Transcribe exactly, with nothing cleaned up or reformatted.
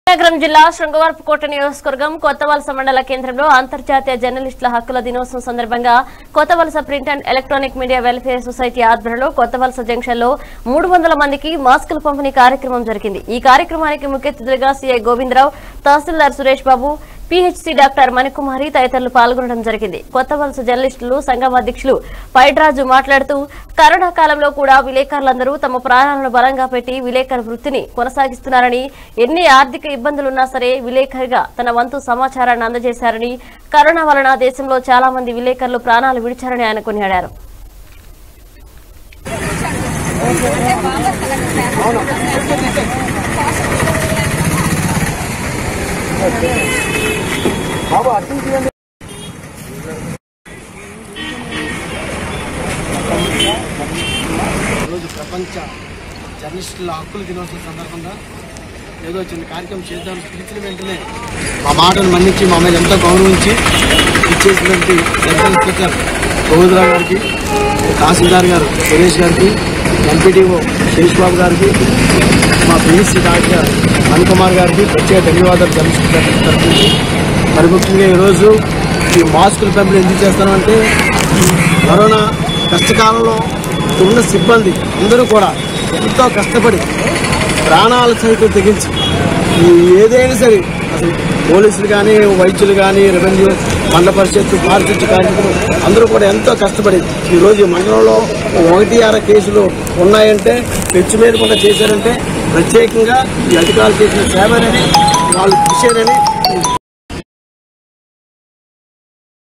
నగరం జిల్లా శృంగవరపుకోట నియోజకవర్గం కొత్తవలస మండల కేంద్రంలో అంతర్జాతీయ జర్నలిస్టుల హక్కుల దినోత్సవం సందర్భంగా Kothavalasa print and electronic media welfare society ఆధ్వర్యంలో కొత్తవలస జంక్షన్ లో మూడు వందల మందికి మాస్కుల పంపిణీ కార్యక్రమం జరిగింది। ఈ కార్యక్రమానికి ముఖ్య అతిథిగా సీఐ గోవిందరావు, తహసీల్దార్ సురేష్ బాబు, పీహెచ్సీ డాక్టర్ మణికుమారి తదితరులు పాల్గొనడం జరిగింది। కొత్తవలస జర్నలిస్టులు సంఘం అధ్యక్షులు పైడ్రాజు మాట్లాడుతూ కరోనా కాలంలో కూడా విలేకరులందరూ తమ ప్రాణాలను బలంగా పెట్టి విలేకరు వృత్తిని కొనసాగిస్తున్నారని, ఎన్ని ఆర్థిక ఇబ్బందులున్నా సరే విలేకరిగా తన వంతు సమాచారాన్ని అందజేశారని, కరోనా వలన దేశంలో చాలా మంది విలేకరులు ప్రాణాలు విడిచారని ఆయన కొనియాడారు। రోజు ప్రపంచ జర్నలిస్టుల హక్కుల దినోత్సవం సందర్భంగా ఏదో చిన్న కార్యక్రమం చేద్దాం పిలిచిన వెంటనే మా మాటను మన్నించి మా మీద ఎంతో గౌరవించి ఇచ్చేసినటువంటి జనరల్ స్పీకర్ గోవిందరావు గారికి, తహసీల్దార్ గారు సురేష్ గారికి, ఎంపీడీఓ శేష్ బాబు గారికి, మా పీహెచ్సీ డాక్టర్ మణికుమార్ గారికి ప్రత్యేక ధన్యవాదాలు జర్నలిస్ట్ మరి ముఖ్యంగా ఈరోజు ఈ మాస్కుల పంపిణీ ఎందుకు చేస్తామంటే కరోనా కష్టకాలంలో ఉన్న సిబ్బంది అందరూ కూడా ఎంతో కష్టపడి ప్రాణాలు సైతం తెగించి ఏదైనా సరే అసలు పోలీసులు కానీ, వైద్యులు కానీ, రెవెన్యూ, మండల పరిషత్తు, పారిశుద్ధ్య కార్మికులు అందరూ కూడా ఎంతో కష్టపడి ఈరోజు మండలంలో ఒకటి అర కేసులు ఉన్నాయంటే పెంచు మీద కూడా చేశారంటే ప్రత్యేకంగా ఈ అధికారులు చేసిన సేవనని వాళ్ళు కృషి